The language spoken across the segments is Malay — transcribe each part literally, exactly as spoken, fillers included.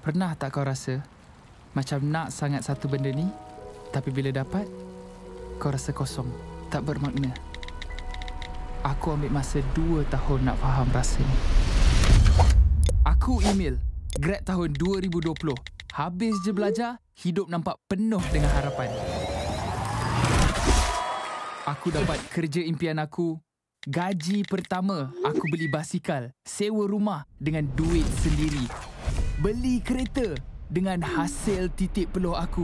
Pernah tak kau rasa macam nak sangat satu benda ni, tapi bila dapat, kau rasa kosong, tak bermakna? Aku ambil masa dua tahun nak faham rasa ni. Aku email grad tahun dua ribu dua puluh. Habis je belajar, hidup nampak penuh dengan harapan. Aku dapat kerja impian aku. Gaji pertama, aku beli basikal, sewa rumah dengan duit sendiri. Beli kereta dengan hasil titik peluh aku.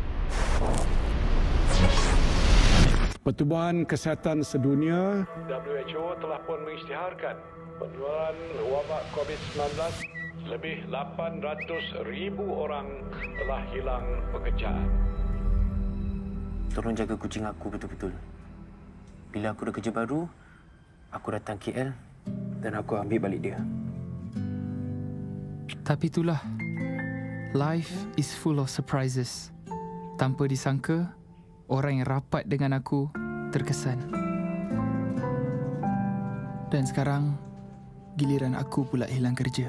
Pertubuhan Kesihatan Sedunia W H O telah pun mengisytiharkan penularan wabak COVID sembilan belas, lebih lapan ratus ribu orang telah hilang pekerjaan. Tolong jaga kucing aku betul-betul. Bila aku ada kerja baru, aku datang K L dan aku ambil balik dia. Tapi itulah, life is full of surprises. Tanpa disangka, orang yang rapat dengan aku terkesan. Dan sekarang, giliran aku pula hilang kerja.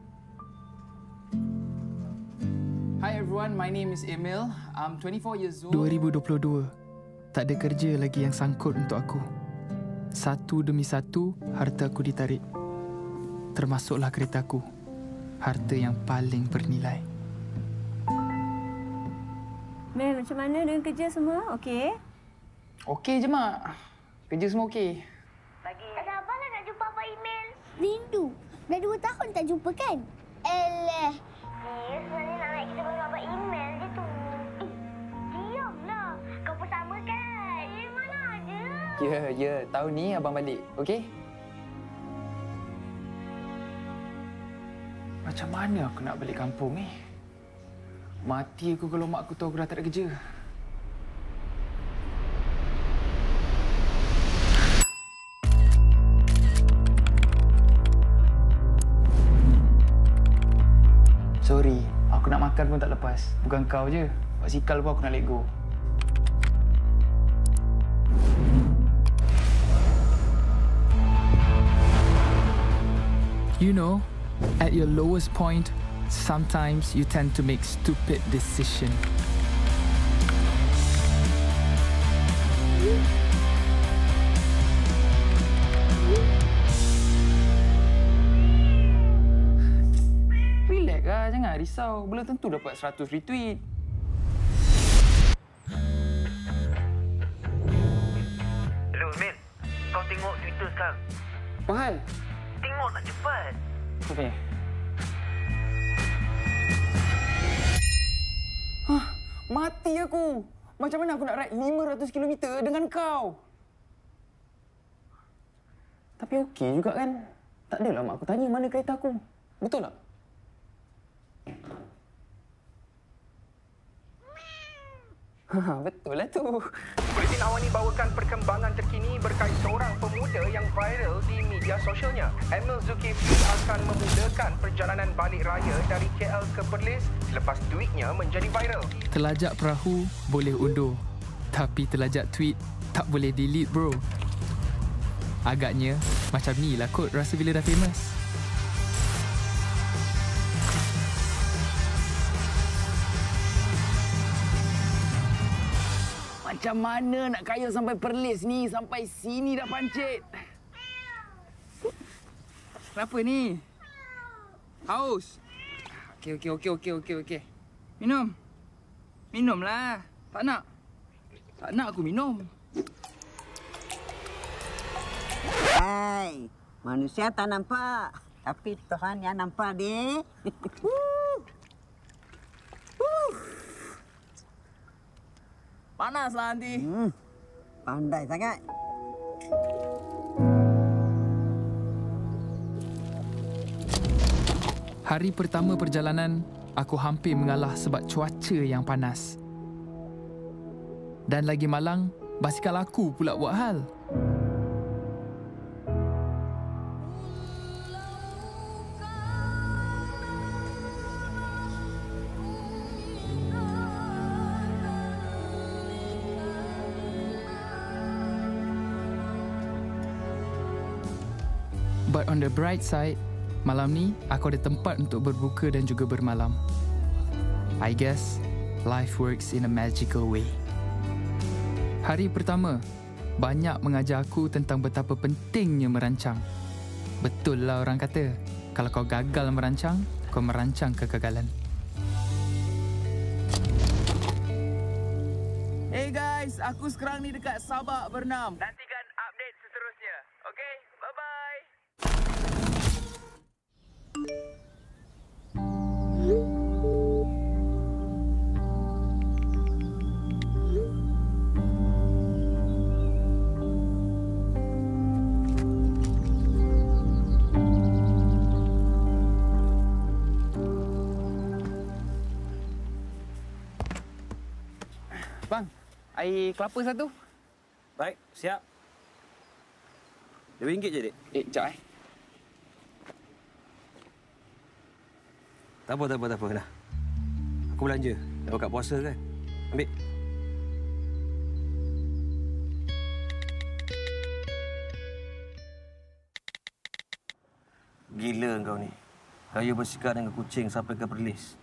Hi everyone, my name is Emil. I'm twenty-four years old. dua ribu dua puluh dua. Tak ada kerja lagi yang sangkut untuk aku. Satu demi satu, harta aku ditarik. Termasuklah keretaku. Harta yang paling bernilai. Mel, macam mana dengan kerja semua? Okey? Okey je, Mak. Kerja semua okey. Pagi. Ada apa lah nak jumpa Abang Email? Rindu. Dah dua tahun tak jumpa kan? Eleh. Eh, sebenarnya nak naik kita dengan Abang Email je tu. Eh, diamlah. Kau pun sama kan? Eh, mana ada? Ya, ya. Tahun ni Abang balik. Okey? Macam mana aku nak balik kampung ni? Mati aku kalau mak aku tahu aku dah tak ada kerja. Sorry, aku nak makan pun tak lepas. Bukan kau je. Basikal pun aku nak let go. You know, at your lowest point, sometimes you tend to make stupid decisions. Relax lah, jangan risau. Belum tentu dapat seratus retweet. Hello, Mel. Kau tengok Twitter sekarang. Apa hal? Tengok nak cepat. Okey. Hah, mati aku. Macam mana aku nak ride lima ratus kilometer dengan kau? Tapi okey juga kan? Tak adalah mak aku tanya mana kereta aku. Betul tak? Ha, betul lah tu. Buletin awal ini bawakan perkembangan terkini berkait seorang pemuda yang viral di media sosialnya. Emil Zulkifli akan memudahkan perjalanan balik raya dari K L ke Perlis selepas tweetnya menjadi viral. Telajak perahu boleh undur, tapi telajak tweet tak boleh delete, bro. Agaknya macam ni lah kot rasa bila dah famous. Macam mana nak kaya sampai Perlis ni? Sampai sini dah pancit. Kenapa ni? Haus? Okey, okey, okey, okey, okey, okey. Minum. Minumlah. Tak nak? Tak nak aku minum. Hai, manusia tak nampak. Tapi Tuhan yang nampak deh. Panaslah nanti. Hmm, pandai sangat. Hari pertama perjalanan, aku hampir mengalah sebab cuaca yang panas. Dan lagi malang, basikal aku pula buat hal. But on the bright side, malam ni aku ada tempat untuk berbuka dan juga bermalam. I guess life works in a magical way. Hari pertama, banyak mengajar aku tentang betapa pentingnya merancang. Betul lah orang kata, kalau kau gagal merancang, kau merancang kegagalan. Hey guys, aku sekarang ni dekat Sabak Bernam. Nantikan update seterusnya. Okay, bye-bye. Bang, air kelapa satu. Baik, siap. Dua ringgit je, Dik. Eh, sekejap eh. Tak apa, tak apa, tak apa. Dah. Aku belanja. Dah buka puasa kan? Ambil. Gila kau ni. Raya bersikap dengan kucing sampai ke Perlis.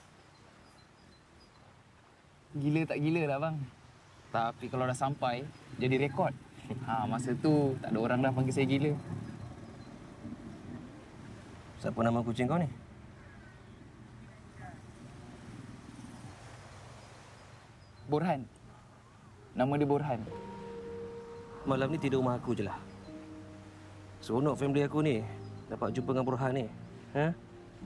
Gila tak gila lah bang. Tapi kalau dah sampai, jadi rekod. Ha, masa tu tak ada orang dah panggil saya gila. Siapa nama kucing kau ni? Borhan. Nama dia Borhan. Malam ni tidur rumah aku je lah. Seronok family aku ni dapat jumpa dengan Borhan ni. Ha?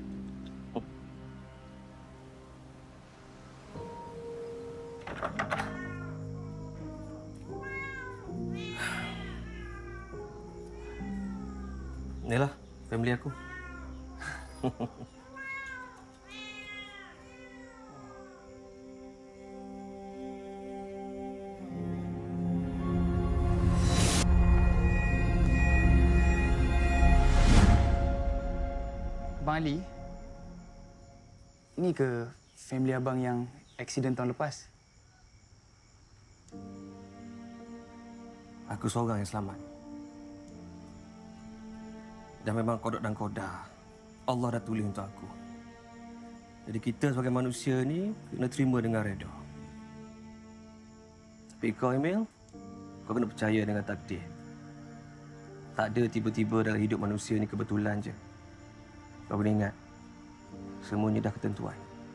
Inilah family aku. Abang Ali, ini ke family abang yang aksiden tahun lepas? Aku seorang yang selamat. Dan memang kodok dan koda. Allah dah tulis untuk aku. Jadi kita sebagai manusia ni kena terima dengan redha. Tapi kau, Emil, kau kena percaya dengan takdir. Tak ada tiba-tiba dalam hidup manusia ni kebetulan je. Kau kena ingat, semuanya dah ketentuan.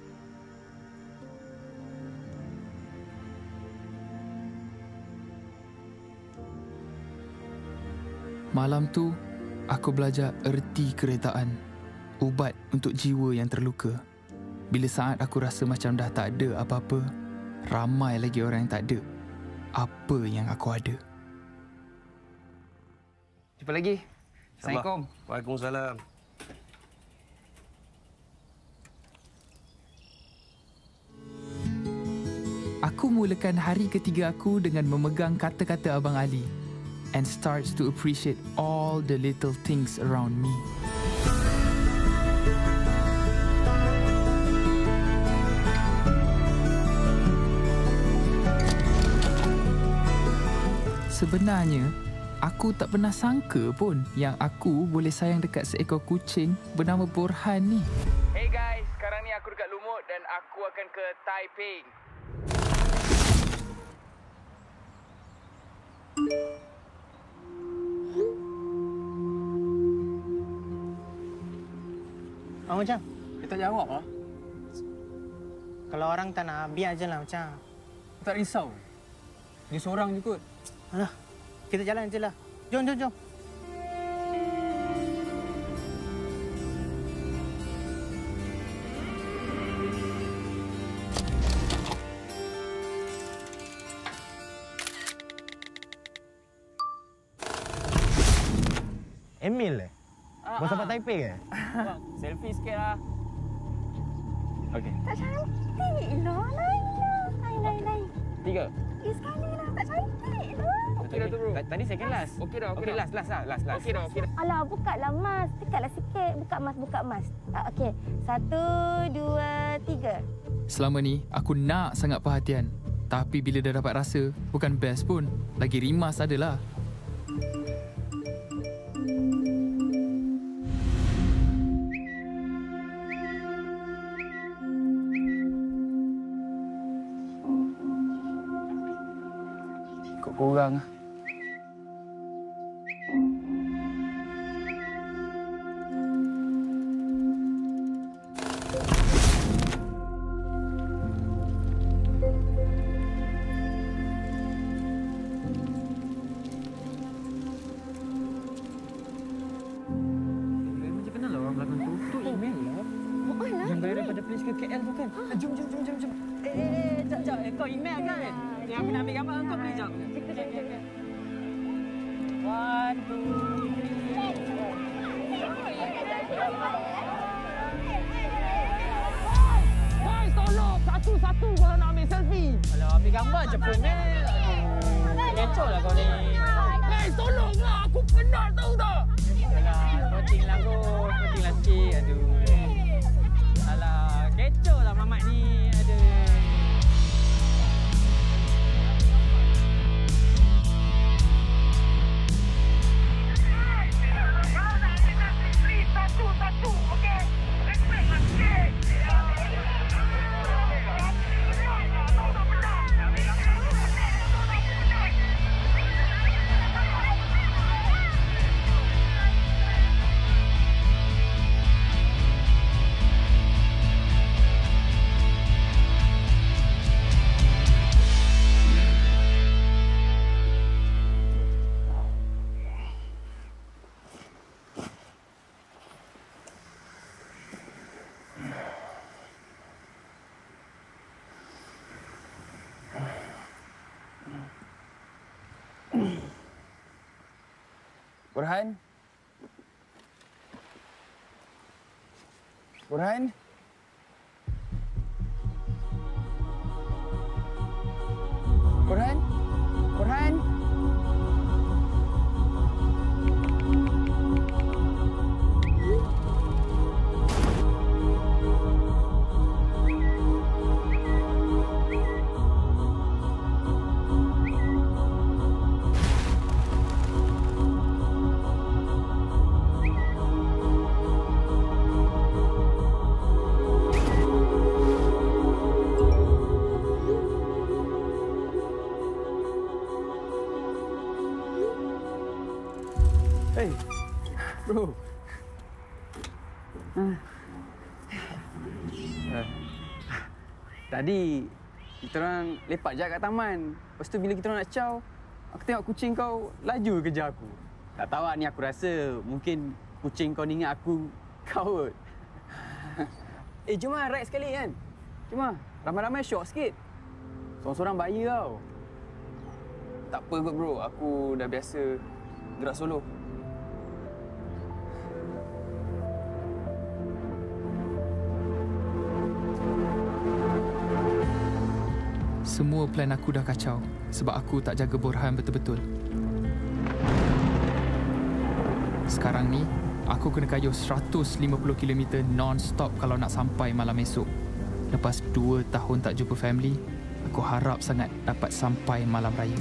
Malam tu, aku belajar erti keretaan, ubat untuk jiwa yang terluka. Bila saat aku rasa macam dah tak ada apa-apa, ramai lagi orang yang tak ada apa yang aku ada. Jumpa lagi. Assalamualaikum. Waalaikumsalam. Aku mulakan hari ketiga aku dengan memegang kata-kata Abang Ali and starts to appreciate all the little things around me. Sebenarnya, aku tak pernah sangka pun yang aku boleh sayang dekat seekor kucing bernama Borhan ni. Hey guys, sekarang ni aku dekat Lumut dan aku akan ke Taiping. Oh, macam? Dia tak jawab lah. Kalau orang tak nak, biar je lah macam. Tak risau. Dia seorang je kot. Alah, kita jalan je lah. Jom, jom, jom. Emil eh? Ah, Bos sahabat Taipei ke? Bang, selfie sikit lah. Okey. Tak cantik lah. Lain lah. Lain, lain, lain. Tiga. Eh, sekali lah. Tak cantik lah. Okey dah tu bro. Tadi second last. Okey dah, okey Okey, dah. last, last lah. Last, last. Okey dah, okey dah. Alah, buka lah mas. Dekatlah sikit. Buka mas, buka mas. Ah, okey. Satu, dua, tiga. Selama ni, aku nak sangat perhatian. Tapi bila dah dapat rasa, bukan best pun. Lagi rimas adalah. korang. K L bukan? Jom, jom, jom, jom, jom. Eh, eh, eh, jap, jap. Eh, kau email kan? Yang aku nak ambil gambar kau boleh jap. Sekejap, sekejap, sekejap. One, two, three. Guys, tolong. Satu-satu kalau nak ambil selfie. Kalau ambil gambar je pun, Mel. Kecoh lah kau ni. Guys, tolonglah. Aku penat tahu tak? Alah, poting lah kot. Poting lah sikit. Aduh. Alah, kecoh lah mamat ni. Aduh. Satu-satu, okey? Respect lah sikit. Burhan? Burhan? Burhan? Burhan? Hey, bro. Uh. Tadi kita orang lepak je kat taman. Lepas tu bila kita orang nak caw, aku tengok kucing kau laju kejar aku. Tak tahu ni, aku rasa mungkin kucing kau ni ingat aku kau. Eh, jom lah ride sekali kan. Jom lah, ramai-ramai syok sikit. Seorang-seorang bahaya tau. Tak apa kot bro, aku dah biasa gerak solo. Semua plan aku dah kacau sebab aku tak jaga Burhan betul-betul. Sekarang ni, aku kena kayuh seratus lima puluh kilometer non-stop kalau nak sampai malam esok. Lepas dua tahun tak jumpa family, aku harap sangat dapat sampai malam raya.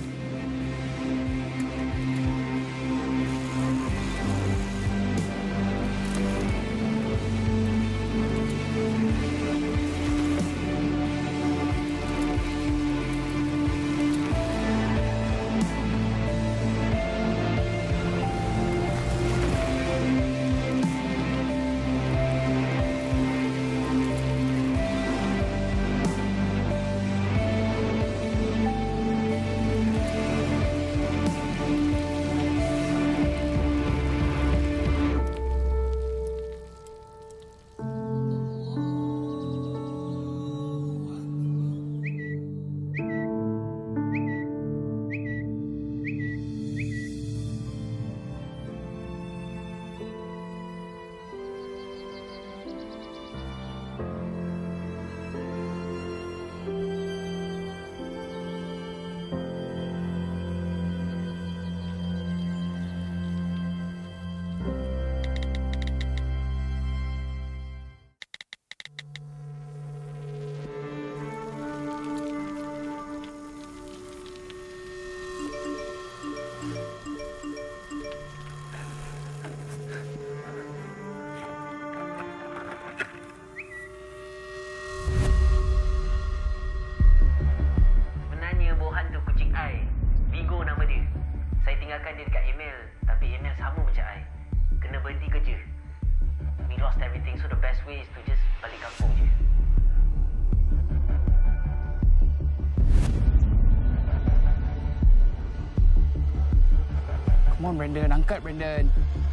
on, Brandon. Angkat, Brandon.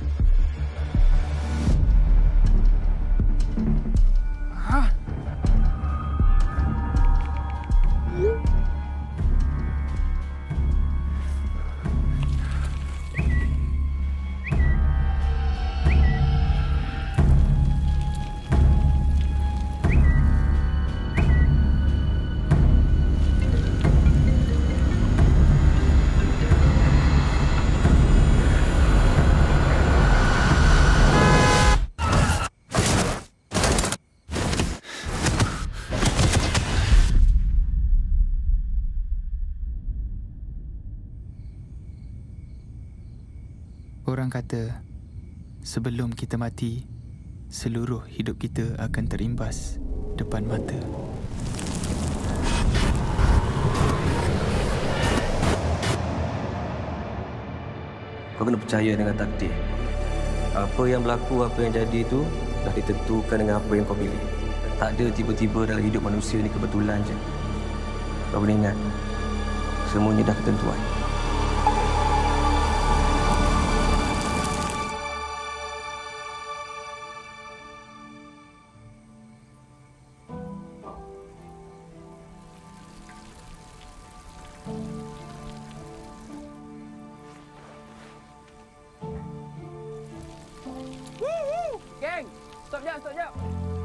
Hah? Orang kata, sebelum kita mati, seluruh hidup kita akan terimbas depan mata. Kau kena percaya dengan takdir. Apa yang berlaku, apa yang jadi itu dah ditentukan dengan apa yang kau pilih. Tak ada tiba-tiba dalam hidup manusia ni kebetulan je. Kau boleh ingat, semuanya dah ketentuan. Geng, stop jap, stop jap.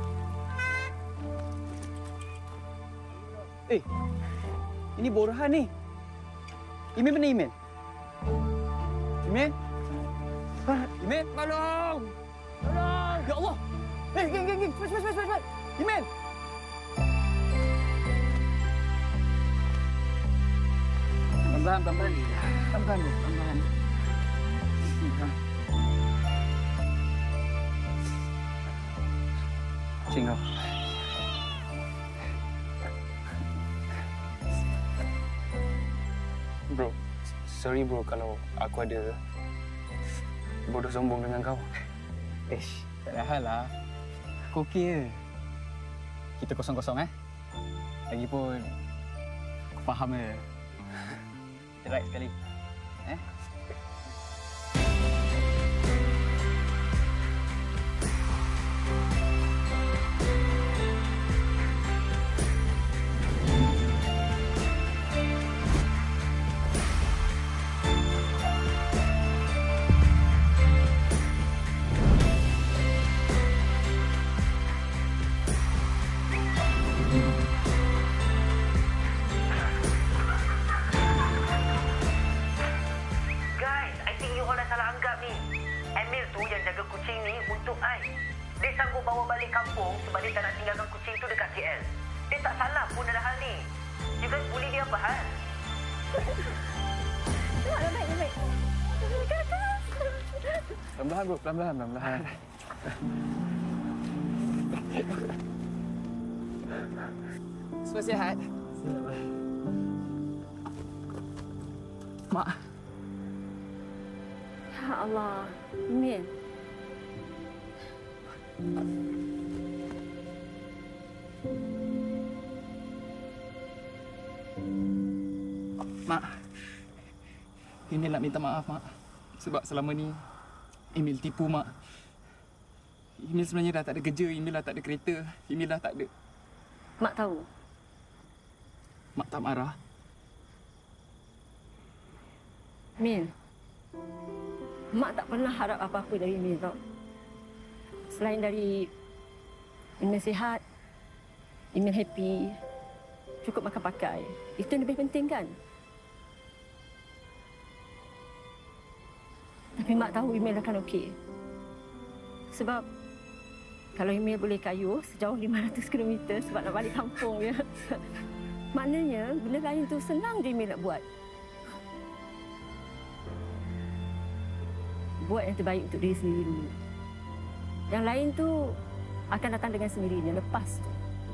Eh, ini Borhan ni. Email mana email? Email? Email? Tolong! Tolong! Ya Allah! Eh, geng, geng, geng. Cepat, cepat, cepat, cepat. Email! Pelan-pelan, pelan-pelan. Pelan-pelan, pelan-pelan. Kucing kau. Bro, sorry bro kalau aku ada bodoh sombong dengan kau. Ish, tak ada hal lah. Aku okey je. Kita kosong-kosong eh. Lagipun, aku faham je. Kita right sekali. Eh? Pelan-pelan bro, pelan-pelan, pelan-pelan. Semua sihat? Mak. Ya Allah, Min. Mak, Emil nak minta maaf, Mak. Sebab selama ni, Emil tipu, Mak. Emil sebenarnya dah tak ada kerja, Emil dah tak ada kereta, Emil dah tak ada. Mak tahu. Mak tak marah. Min, Mak tak pernah harap apa-apa dari Emil tau. Selain dari Emil sihat, Emil happy, cukup makan pakai. Itu yang lebih penting kan? Tapi Mak tahu Emil akan okey. Sebab kalau Emil boleh kayuh sejauh lima ratus kilometer sebab nak balik kampung ya. Maknanya benda lain tu senang je Emil nak buat. Buat yang terbaik untuk diri sendiri dulu. Yang lain tu akan datang dengan sendirinya lepas tu.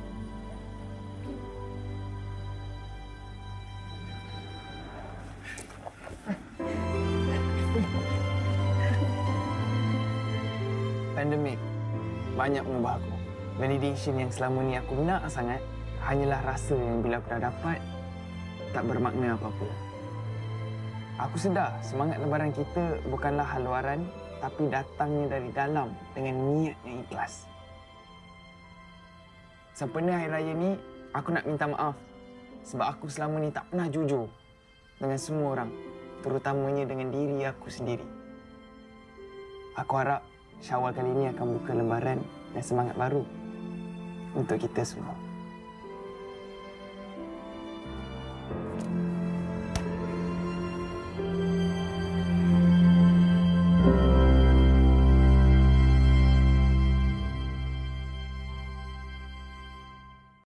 Pandemik banyak mengubah aku. Validation yang selama ni aku nak sangat hanyalah rasa yang bila aku dah dapat tak bermakna apa-apa. Aku sedar semangat lebaran kita bukanlah hal luaran, tapi datangnya dari dalam dengan niat yang ikhlas. Sempena Hari Raya ni, aku nak minta maaf sebab aku selama ni tak pernah jujur dengan semua orang, terutamanya dengan diri aku sendiri. Aku harap Syawal kali ini akan buka lembaran dan semangat baru untuk kita semua.